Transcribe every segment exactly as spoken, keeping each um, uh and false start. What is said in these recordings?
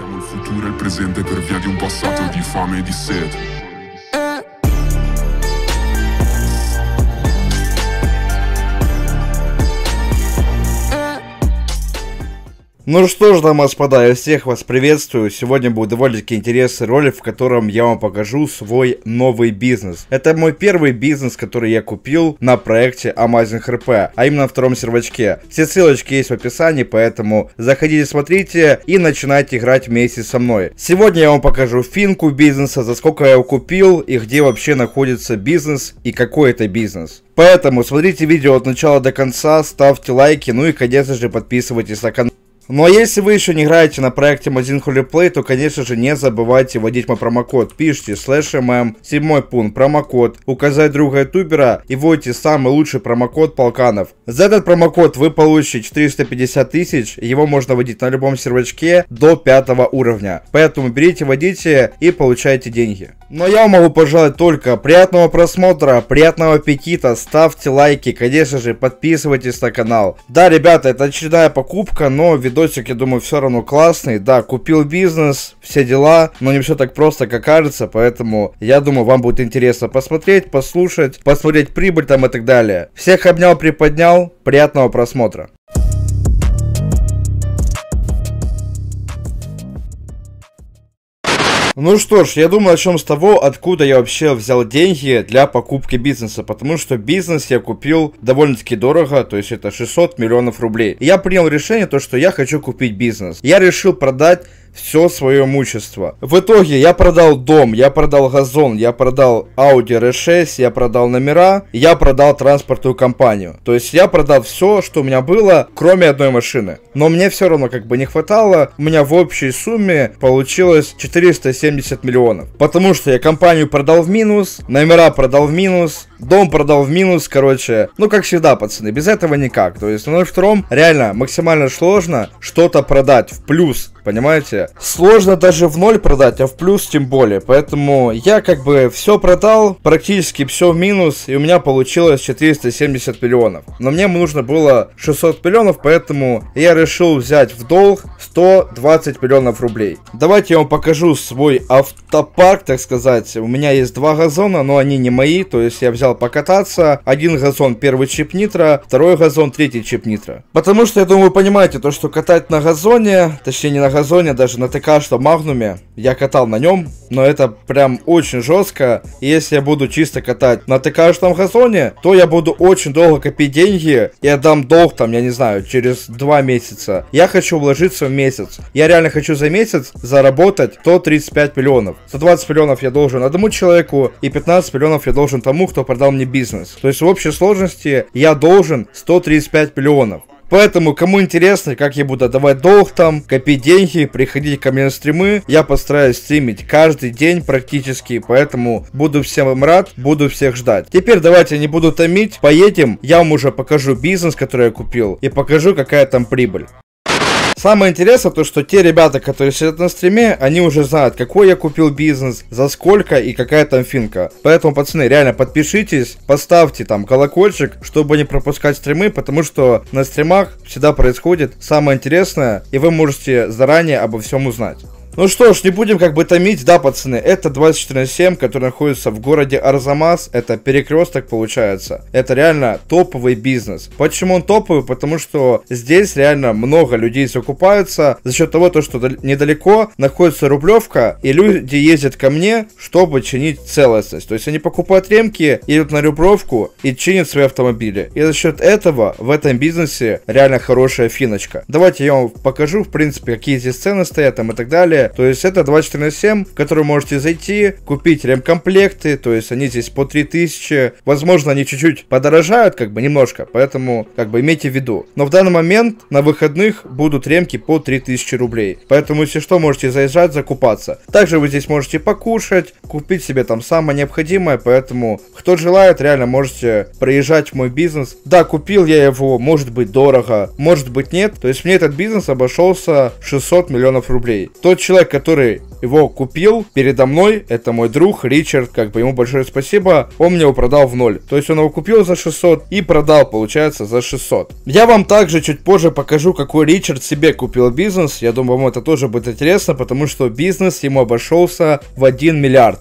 Siamo il futuro e il presente per via di un passato di fame e di sete. Ну что ж, дамы и господа, я всех вас приветствую. Сегодня будет довольно-таки интересный ролик, в котором я вам покажу свой новый бизнес. Это мой первый бизнес, который я купил на проекте Amazing эр пи, а именно на втором сервачке. Все ссылочки есть в описании, поэтому заходите, смотрите и начинайте играть вместе со мной. Сегодня я вам покажу финку бизнеса, за сколько я его купил и где вообще находится бизнес и какой это бизнес. Поэтому смотрите видео от начала до конца, ставьте лайки, ну и конечно же подписывайтесь на канал. Ну а если вы еще не играете на проекте Amazing эр пи, то конечно же не забывайте вводить мой промокод. Пишите слэш эм эм, седьмой пункт, промокод, указать друга ютубера и вводите самый лучший промокод Полканов. За этот промокод вы получите четыреста пятьдесят тысяч, его можно вводить на любом сервачке до пятого уровня. Поэтому берите, вводите и получайте деньги. Но я вам могу пожелать только приятного просмотра, приятного аппетита, ставьте лайки, конечно же подписывайтесь на канал. Да, ребята, это очередная покупка, но видосик, я думаю, все равно классный. Да, купил бизнес, все дела, но не все так просто, как кажется, поэтому я думаю, вам будет интересно посмотреть, послушать, посмотреть прибыль там и так далее. Всех обнял, приподнял, приятного просмотра. Ну что ж, я думаю, начнем с того, откуда я вообще взял деньги для покупки бизнеса, потому что бизнес я купил довольно-таки дорого, то есть это шестьсот миллионов рублей. И я принял решение, то, что я хочу купить бизнес. Я решил продать все свое имущество. В итоге я продал дом, я продал газон, я продал Audi эр шесть, я продал номера, я продал транспортную компанию. То есть я продал все, что у меня было, кроме одной машины. Но мне все равно как бы не хватало. У меня в общей сумме получилось четыреста семьдесят миллионов. Потому что я компанию продал в минус, номера продал в минус, дом продал в минус, короче. Ну как всегда, пацаны, без этого никак. То есть на ноль втором реально максимально сложно что-то продать в плюс. Понимаете? Сложно даже в ноль продать, а в плюс тем более. Поэтому я как бы все продал, практически все в минус, и у меня получилось четыреста семьдесят миллионов. Но мне нужно было шестьсот миллионов, поэтому я решил взять в долг сто двадцать миллионов рублей. Давайте я вам покажу свой автопарк, так сказать. У меня есть два газона, но они не мои, то есть я взял покататься. Один газон первый чип нитро, второй газон третий чип нитро. Потому что, я думаю, вы понимаете, то, что катать на газоне, точнее не на газоне, даже на ТК-что Магнуме, я катал на нем, но это прям очень жестко. И если я буду чисто катать на ТК-штом газоне, то я буду очень долго копить деньги и отдам долг там, я не знаю, через два месяца. Я хочу вложиться в месяц. Я реально хочу за месяц заработать сто тридцать пять миллионов. сто двадцать миллионов я должен одному человеку и пятнадцать миллионов я должен тому, кто продал мне бизнес. То есть в общей сложности я должен сто тридцать пять миллионов. Поэтому, кому интересно, как я буду отдавать долг там, копить деньги, приходите ко мне на стримы, я постараюсь стримить каждый день практически, поэтому буду всем рад, буду всех ждать. Теперь давайте не буду томить, поедем, я вам уже покажу бизнес, который я купил, и покажу, какая там прибыль. Самое интересное то, что те ребята, которые сидят на стриме, они уже знают, какой я купил бизнес, за сколько и какая там финка. Поэтому, пацаны, реально подпишитесь, поставьте там колокольчик, чтобы не пропускать стримы, потому что на стримах всегда происходит самое интересное, и вы можете заранее обо всем узнать. Ну что ж, не будем как бы томить, да, пацаны, это двадцать четыре на семь, который находится в городе Арзамас, это перекресток получается, это реально топовый бизнес. Почему он топовый? Потому что здесь реально много людей закупаются за счет того, то, что недалеко находится Рублевка, и люди ездят ко мне, чтобы чинить целостность. То есть они покупают ремки, едут на Рублевку и чинят свои автомобили. И за счет этого в этом бизнесе реально хорошая финочка. Давайте я вам покажу, в принципе, какие здесь цены стоят там и так далее. То есть это двадцать четыре на семь, в который можете зайти, купить ремкомплекты, то есть они здесь по три тысячи. Возможно, они чуть-чуть подорожают, как бы немножко, поэтому как бы имейте в виду. Но в данный момент на выходных будут ремки по три тысячи рублей. Поэтому, если что, можете заезжать, закупаться. Также вы здесь можете покушать, купить себе там самое необходимое, поэтому, кто желает, реально можете приезжать в мой бизнес. Да, купил я его, может быть, дорого, может быть, нет. То есть мне этот бизнес обошелся шестьсот миллионов рублей. Тот человек, человек, который его купил передо мной, это мой друг Ричард, как бы ему большое спасибо, он мне его продал в ноль. То есть он его купил за шестьсот и продал, получается, за шестьсот. Я вам также чуть позже покажу, какой Ричард себе купил бизнес. Я думаю, вам это тоже будет интересно, потому что бизнес ему обошелся в один миллиард.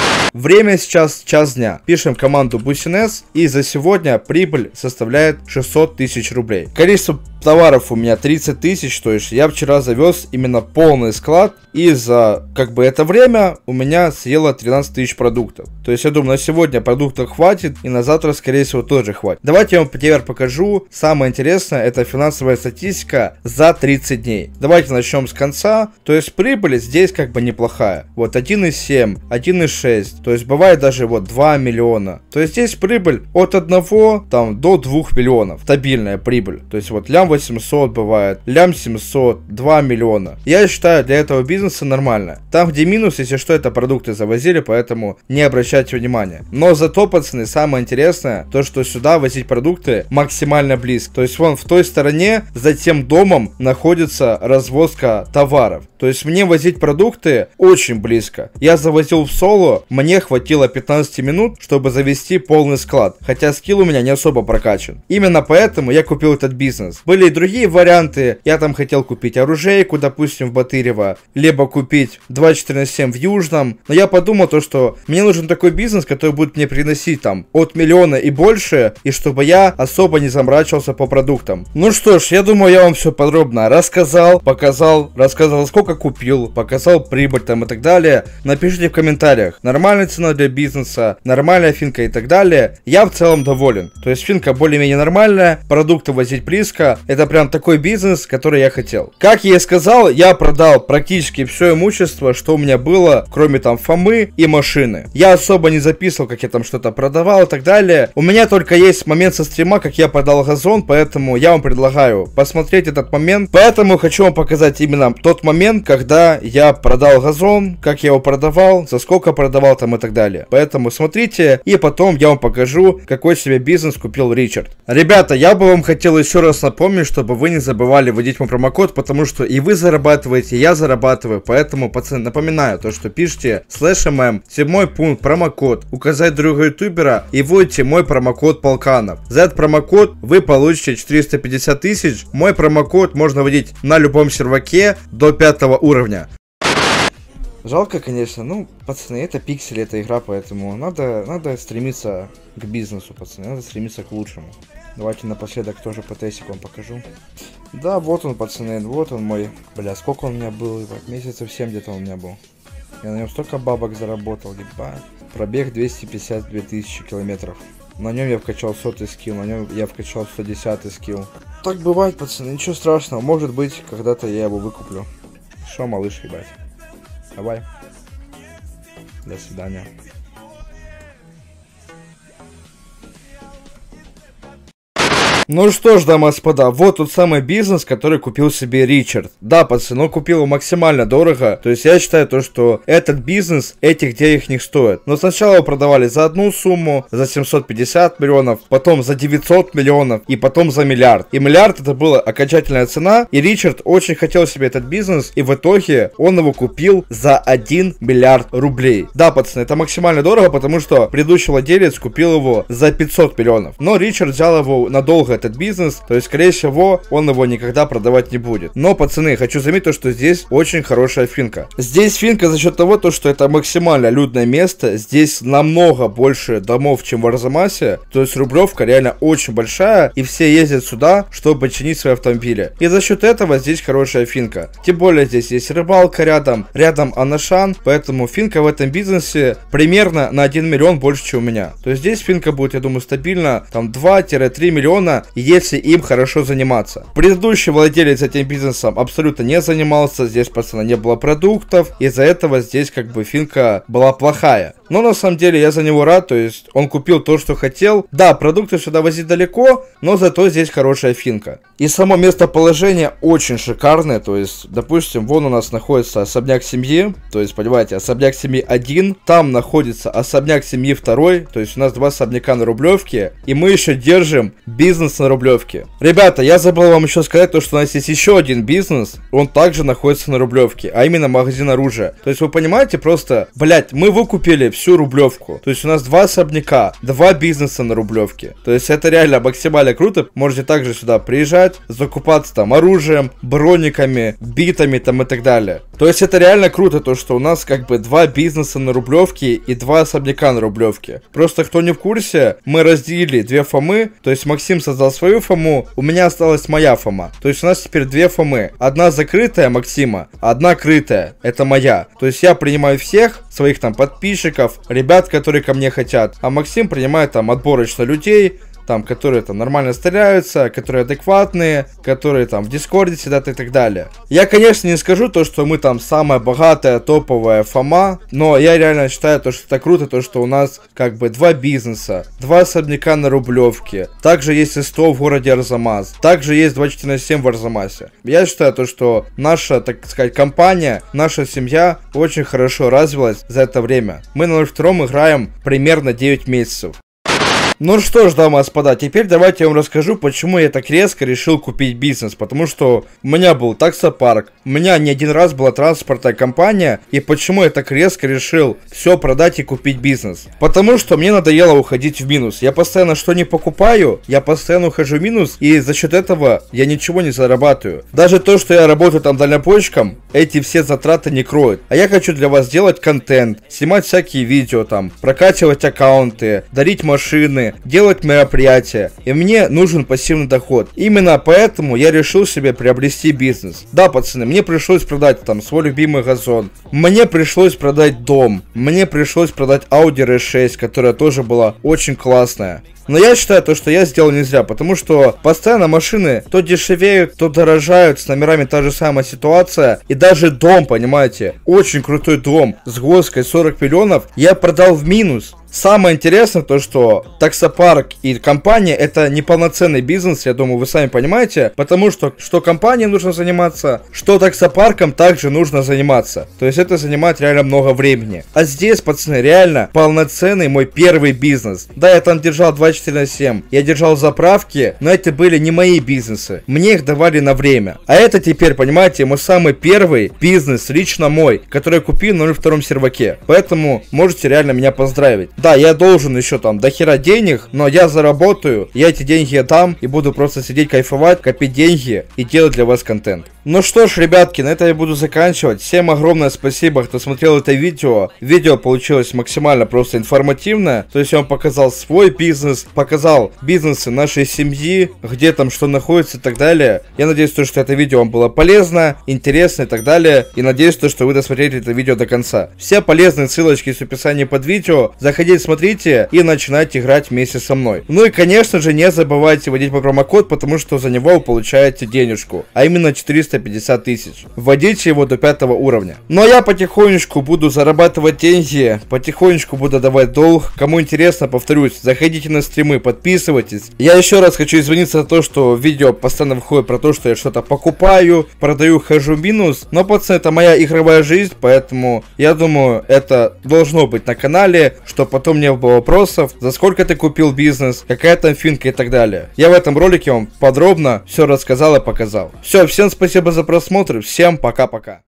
Время сейчас час дня. Пишем команду Бусинес, и за сегодня прибыль составляет шестьсот тысяч рублей. Количество товаров у меня тридцать тысяч, то есть я вчера завез именно полный склад, и за как бы это время у меня съело тринадцать тысяч продуктов. То есть я думаю, на сегодня продуктов хватит, и на завтра, скорее всего, тоже хватит. Давайте я вам теперь покажу. Самое интересное, это финансовая статистика за тридцать дней. Давайте начнем с конца. То есть прибыль здесь как бы неплохая. Вот один и семь, один и шесть, то есть бывает даже вот два миллиона. То есть здесь прибыль от одного там до двух миллионов. Стабильная прибыль. То есть вот лям восемьсот бывает, лям семьсот, два миллиона. Я считаю, для этого бизнеса нормально. Там, где минус, если что, это продукты завозили, поэтому не обращайте внимания. Но зато, пацаны, самое интересное, то, что сюда возить продукты максимально близко. То есть вон в той стороне, за тем домом, находится развозка товаров. То есть мне возить продукты очень близко. Я завозил в соло, мне хватило пятнадцать минут, чтобы завести полный склад. Хотя скилл у меня не особо прокачан. Именно поэтому я купил этот бизнес. Были и другие варианты. Я там хотел купить оружейку, допустим, в Батырево, либо купить двадцать четыре на семь в Южном. Но я подумал то, что мне нужен такой бизнес, который будет мне приносить там от миллиона и больше, и чтобы я особо не заморачивался по продуктам. Ну что ж, я думаю, я вам все подробно рассказал, показал, рассказал, сколько купил, показал прибыль там и так далее. Напишите в комментариях, нормальная цена для бизнеса, нормальная финка и так далее. Я в целом доволен. То есть финка более-менее нормальная, продукты возить близко. Это прям такой бизнес, который я хотел. Как я и сказал, я продал практически все имущество, что у меня было, кроме там Фомы и машины. Я особо не записывал, как я там что-то продавал и так далее. У меня только есть момент со стрима, как я продал газон, поэтому я вам предлагаю посмотреть этот момент. Поэтому хочу вам показать именно тот момент, когда я продал газон, как я его продавал, за сколько продавал там и так далее. Поэтому смотрите, и потом я вам покажу, какой себе бизнес купил Ричард. Ребята, я бы вам хотел еще раз напомнить, чтобы вы не забывали вводить мой промокод, потому что и вы зарабатываете, и я зарабатываю. Поэтому, пацаны, напоминаю, то, что пишите слэш мм, седьмой пункт, промокод, указать друга ютубера и вводите мой промокод Полканов. За этот промокод вы получите четыреста пятьдесят тысяч. Мой промокод можно вводить на любом серваке до пятого уровня. Жалко, конечно, ну, пацаны, это пиксели, это игра, поэтому надо, надо стремиться к бизнесу, пацаны, надо стремиться к лучшему. Давайте напоследок тоже ПТСик вам покажу. Да, вот он, пацаны, вот он мой. Бля, сколько он у меня был, ебать, месяцев семь где-то он у меня был. Я на нем столько бабок заработал, ебать. Пробег двести пятьдесят две тысячи километров. На нем я вкачал сотый скилл, на нем я вкачал сто десятый скилл. Так бывает, пацаны, ничего страшного, может быть, когда-то я его выкуплю. Шо, малыш, ебать. Давай. До свидания. Ну что ж, дамы и господа, вот тот самый бизнес, который купил себе Ричард. Да, пацаны, он купил его максимально дорого. То есть я считаю то, что этот бизнес этих денег не стоит. Но сначала его продавали за одну сумму, за семьсот пятьдесят миллионов, потом за девятьсот миллионов и потом за миллиард. И миллиард это была окончательная цена. И Ричард очень хотел себе этот бизнес, и в итоге он его купил за один миллиард рублей. Да, пацаны, это максимально дорого, потому что предыдущий владелец купил его за пятьсот миллионов. Но Ричард взял его надолго этот бизнес, то есть, скорее всего, он его никогда продавать не будет. Но, пацаны, хочу заметить, что здесь очень хорошая финка. Здесь финка за счет того, то, что это максимально людное место, здесь намного больше домов, чем в Арзамасе, то есть Рублевка реально очень большая, и все ездят сюда, чтобы чинить свои автомобили. И за счет этого здесь хорошая финка. Тем более, здесь есть рыбалка рядом, рядом Анашан, поэтому финка в этом бизнесе примерно на один миллион больше, чем у меня. То есть здесь финка будет, я думаю, стабильно, там два-три миллиона, если им хорошо заниматься. Предыдущий владелец этим бизнесом абсолютно не занимался, здесь, пацаны, не было продуктов, из-за этого здесь как бы финка была плохая. Но на самом деле я за него рад, то есть он купил то, что хотел. Да, продукты сюда возить далеко, но зато здесь хорошая финка. И само местоположение очень шикарное, то есть, допустим, вон у нас находится особняк семьи, то есть, понимаете, особняк семьи один, там находится особняк семьи второй, то есть у нас два особняка на Рублевке, и мы еще держим бизнес бизнес на Рублевке. Ребята, я забыл вам еще сказать то, что у нас есть еще один бизнес, он также находится на Рублевке, а именно магазин оружия. То есть вы понимаете, просто, блять, мы выкупили всю Рублевку. То есть у нас два особняка, два бизнеса на Рублевке. То есть это реально максимально круто. Можете также сюда приезжать, закупаться там оружием, брониками, битами там и так далее. То есть это реально круто, то что у нас как бы два бизнеса на Рублевке и два особняка на Рублевке. Просто кто не в курсе, мы разделили две фомы, то есть Максим создал свою фому, у меня осталась моя фома. То есть у нас теперь две фомы. Одна закрытая Максима, одна крытая, это моя. То есть я принимаю всех своих там подписчиков, ребят, которые ко мне хотят, а Максим принимает там отборочно людей, там, которые там нормально стреляются, которые адекватные, которые там в Дискорде сидят и так далее. Я, конечно, не скажу то, что мы там самая богатая, топовая фома, но я реально считаю то, что это круто, то, что у нас как бы два бизнеса, два особняка на Рублевке, также есть СТО в городе Арзамас, также есть двадцать четыре на семь в Арзамасе. Я считаю то, что наша, так сказать, компания, наша семья очень хорошо развилась за это время. Мы на ноль втором играем примерно девять месяцев. Ну что ж, дамы и господа, теперь давайте я вам расскажу, почему я так резко решил купить бизнес. Потому что у меня был таксопарк, у меня не один раз была транспортная компания. И почему я так резко решил все продать и купить бизнес? Потому что мне надоело уходить в минус. Я постоянно что не покупаю, я постоянно ухожу в минус. И за счет этого я ничего не зарабатываю. Даже то, что я работаю там дальнобойщиком, эти все затраты не кроют. А я хочу для вас делать контент, снимать всякие видео там, прокачивать аккаунты, дарить машины, делать мероприятия, и мне нужен пассивный доход. Именно поэтому я решил себе приобрести бизнес. Да, пацаны, мне пришлось продать там свой любимый газон, мне пришлось продать дом, мне пришлось продать Audi эр шесть, которая тоже была очень классная. Но я считаю то, что я сделал не зря, потому что постоянно машины то дешевеют, то дорожают, с номерами та же самая ситуация. И даже дом, понимаете, очень крутой дом с гоской сорок миллионов я продал в минус. Самое интересное то, что таксопарк и компания это неполноценный бизнес, я думаю, вы сами понимаете, потому что что компанией нужно заниматься, что таксопарком также нужно заниматься. То есть это занимает реально много времени. А здесь, пацаны, реально полноценный мой первый бизнес. Да, я там держал двадцать четыре на семь, я держал заправки, но это были не мои бизнесы. Мне их давали на время. А это теперь, понимаете, мой самый первый бизнес, лично мой, который я купил на ноль втором серваке. Поэтому можете реально меня поздравить. Да, я должен еще там до хера денег, но я заработаю, я эти деньги дам и буду просто сидеть, кайфовать, копить деньги и делать для вас контент. Ну что ж, ребятки, на этом я буду заканчивать. Всем огромное спасибо, кто смотрел это видео. Видео получилось максимально просто информативное. То есть я вам показал свой бизнес, показал бизнесы нашей семьи, где там что находится и так далее. Я надеюсь, то, что это видео вам было полезно, интересно и так далее. И надеюсь, то, что вы досмотрели это видео до конца. Все полезные ссылочки есть в описании под видео. Заходите, смотрите и начинайте играть вместе со мной. Ну и конечно же не забывайте вводить по промокод, потому что за него вы получаете денежку. А именно четыреста пятьдесят тысяч. Вводите его до пятого уровня. Ну а я потихонечку буду зарабатывать деньги, потихонечку буду давать долг. Кому интересно, повторюсь, заходите на стримы, подписывайтесь. Я еще раз хочу извиниться за то, что видео постоянно выходит про то, что я что-то покупаю, продаю, хожу в минус. Но, пацаны, это моя игровая жизнь, поэтому я думаю, это должно быть на канале, чтобы потом не было вопросов, за сколько ты купил бизнес, какая там финка и так далее. Я в этом ролике вам подробно все рассказал и показал. Все, всем спасибо за просмотр, всем пока-пока.